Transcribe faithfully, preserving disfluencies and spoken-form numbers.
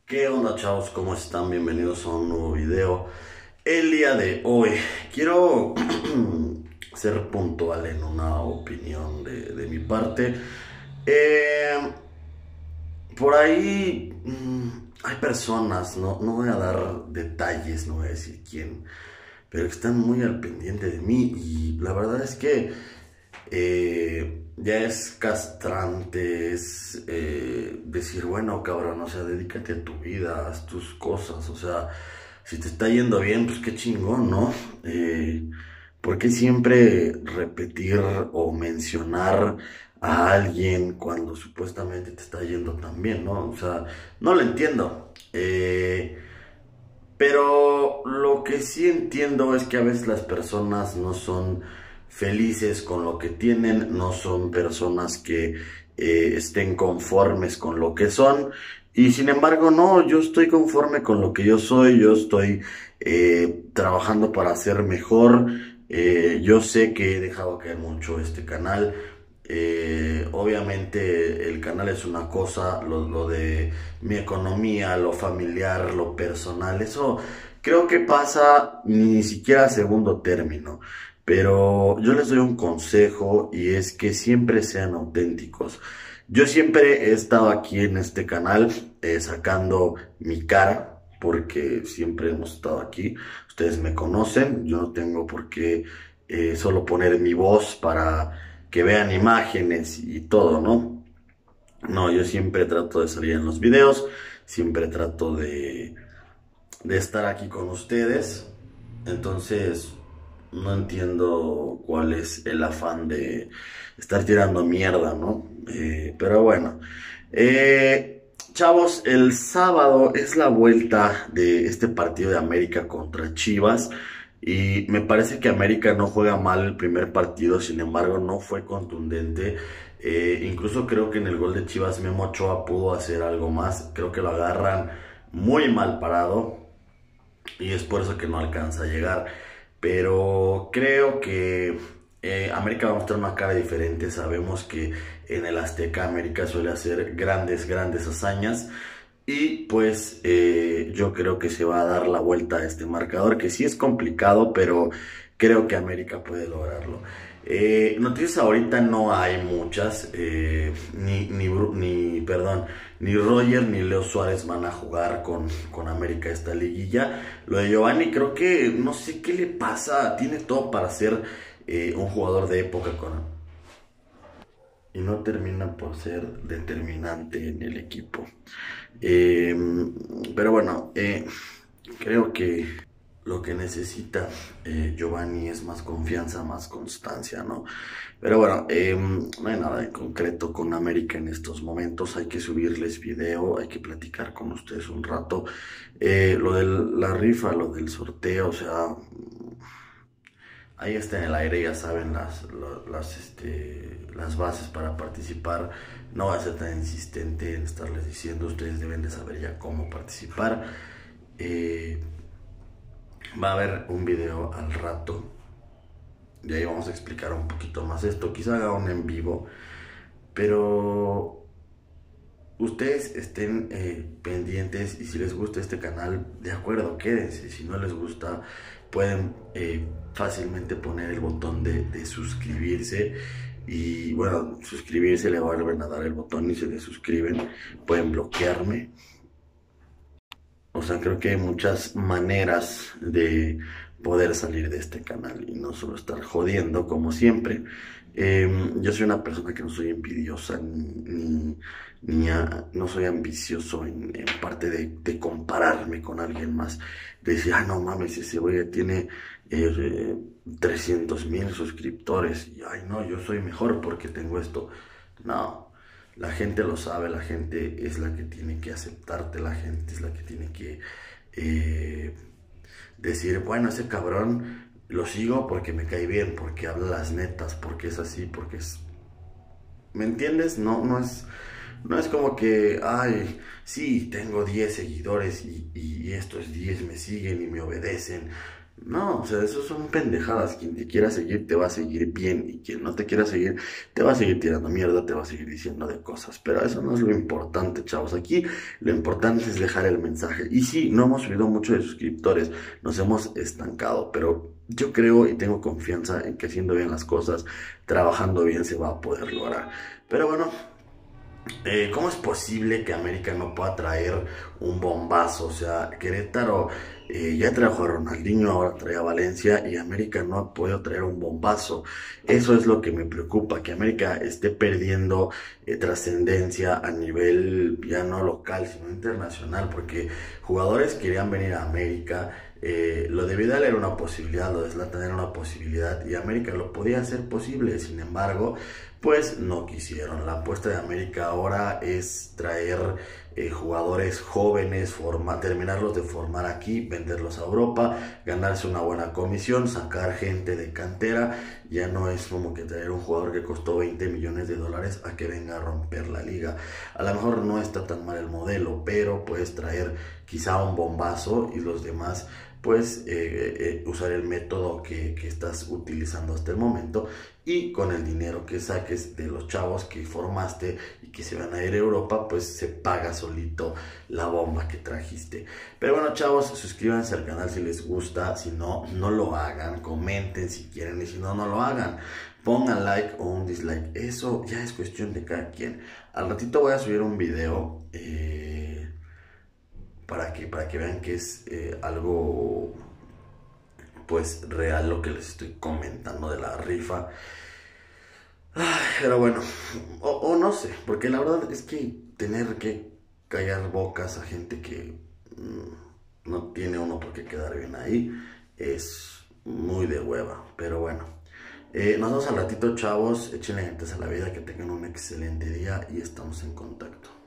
¿Qué onda, chavos? ¿Cómo están? Bienvenidos a un nuevo video. El día de hoy quiero ser puntual en una opinión de, de mi parte. Eh, por ahí mm, hay personas, no, no voy a dar detalles, no voy a decir quién, pero que están muy al pendiente de mí y la verdad es que eh, ya es castrante, es eh, decir, bueno, cabrón, o sea, dedícate a tu vida, haz tus cosas, o sea, si te está yendo bien, pues qué chingón, ¿no? Eh, ¿por qué siempre repetir o mencionar a alguien cuando supuestamente te está yendo tan bien, ¿no? O sea, no lo entiendo. Eh, pero lo que sí entiendo es que a veces las personas no son felices con lo que tienen, no son personas que eh, estén conformes con lo que son. Y sin embargo, no, yo estoy conforme con lo que yo soy, yo estoy eh, trabajando para ser mejor. Eh, yo sé que he dejado caer mucho este canal. Eh, obviamente el canal es una cosa, lo, lo de mi economía, lo familiar, lo personal, eso creo que pasa ni siquiera a segundo término. Pero yo les doy un consejo y es que siempre sean auténticos. Yo siempre he estado aquí en este canal eh, sacando mi cara, porque siempre hemos estado aquí. Ustedes me conocen, yo no tengo por qué eh, solo poner mi voz para que vean imágenes y todo, ¿no? No, yo siempre trato de salir en los videos, siempre trato de, de estar aquí con ustedes. Entonces, no entiendo cuál es el afán de estar tirando mierda, ¿no? Eh, pero bueno, eh, chavos, el sábado es la vuelta de este partido de América contra Chivas. Y me parece que América no juega mal el primer partido, sin embargo no fue contundente. Eh, incluso creo que en el gol de Chivas Memo Ochoa pudo hacer algo más. Creo que lo agarran muy mal parado y es por eso que no alcanza a llegar. Pero creo que eh, América va a mostrar una cara diferente. Sabemos que en el Azteca América suele hacer grandes, grandes hazañas. Y pues eh, yo creo que se va a dar la vuelta a este marcador, que sí es complicado, pero creo que América puede lograrlo. Eh, noticias ahorita no hay muchas, eh, ni, ni, ni, perdón, ni Roger ni Leo Suárez van a jugar con, con América esta liguilla. Lo de Giovanni creo que no sé qué le pasa, tiene todo para ser eh, un jugador de época con, y no termina por ser determinante en el equipo. Eh, pero bueno, eh, creo que lo que necesita eh, Giovanni es más confianza, más constancia, ¿no? Pero bueno, eh, no hay nada en concreto con América en estos momentos. Hay que subirles video, hay que platicar con ustedes un rato. Eh, lo de la rifa, lo del sorteo, o sea, ahí está en el aire, ya saben las, las, las, este, las bases para participar. No va a ser tan insistente en estarles diciendo, ustedes deben de saber ya cómo participar. Eh, va a haber un video al rato, y ahí vamos a explicar un poquito más esto. Quizá haga un en vivo, pero ustedes estén eh, pendientes y si les gusta este canal, de acuerdo, quédense. Si no les gusta, pueden eh, fácilmente poner el botón de, de suscribirse. Y bueno, suscribirse, le vuelven a dar el botón y se desuscriben. Pueden bloquearme. O sea, creo que hay muchas maneras de poder salir de este canal y no solo estar jodiendo como siempre. Eh, yo soy una persona que no soy envidiosa ni, ni, ni a, no soy ambicioso en, en parte de, de compararme con alguien más. De decir, ah, no mames, ese güey tiene eh, trescientos mil suscriptores y, ay, no, yo soy mejor porque tengo esto. No. La gente lo sabe, la gente es la que tiene que aceptarte, la gente es la que tiene que eh, decir, bueno, ese cabrón lo sigo porque me cae bien, porque habla las netas, porque es así, porque es... ¿Me entiendes? No, no es, no es como que, ay, sí, tengo diez seguidores y, y estos diez me siguen y me obedecen. No, o sea, eso son pendejadas. Quien te quiera seguir te va a seguir bien y quien no te quiera seguir te va a seguir tirando mierda, te va a seguir diciendo de cosas. Pero eso no es lo importante, chavos. Aquí lo importante es dejar el mensaje. Y sí, no hemos subido mucho de suscriptores, nos hemos estancado, pero yo creo y tengo confianza en que haciendo bien las cosas, trabajando bien se va a poder lograr. Pero bueno. Eh, ¿cómo es posible que América no pueda traer un bombazo? O sea, Querétaro eh, ya trajo a Ronaldinho, ahora trae a Valencia y América no ha podido traer un bombazo. Eso es lo que me preocupa, que América esté perdiendo eh, trascendencia a nivel ya no local, sino internacional, porque jugadores querían venir a América. Eh, lo de Vidal era una posibilidad, lo de Zlatan era una posibilidad y América lo podía hacer posible. Sin embargo, pues no quisieron. La apuesta de América ahora es traer eh, jugadores jóvenes, forma, terminarlos de formar aquí, venderlos a Europa, ganarse una buena comisión, sacar gente de cantera. Ya no es como que traer un jugador que costó veinte millones de dólares a que venga a romper la liga. A lo mejor no está tan mal el modelo, pero puedes traer quizá un bombazo y los demás pues eh, eh, usar el método que, que estás utilizando hasta el momento, y con el dinero que saques de los chavos que formaste y que se van a ir a Europa, pues se paga solito la bomba que trajiste. Pero bueno, chavos, suscríbanse al canal si les gusta, si no, no lo hagan, comenten si quieren y si no, no lo hagan. Pongan like o un dislike, eso ya es cuestión de cada quien. Al ratito voy a subir un video eh, para que, para que vean que es eh, algo pues real lo que les estoy comentando de la rifa. Ay, pero bueno, o, o no sé, porque la verdad es que tener que callar bocas a gente que mmm, no tiene uno por qué quedar bien ahí es muy de hueva. Pero bueno, eh, nos vemos al ratito, chavos. Échenle gentes a la vida, que tengan un excelente día y estamos en contacto.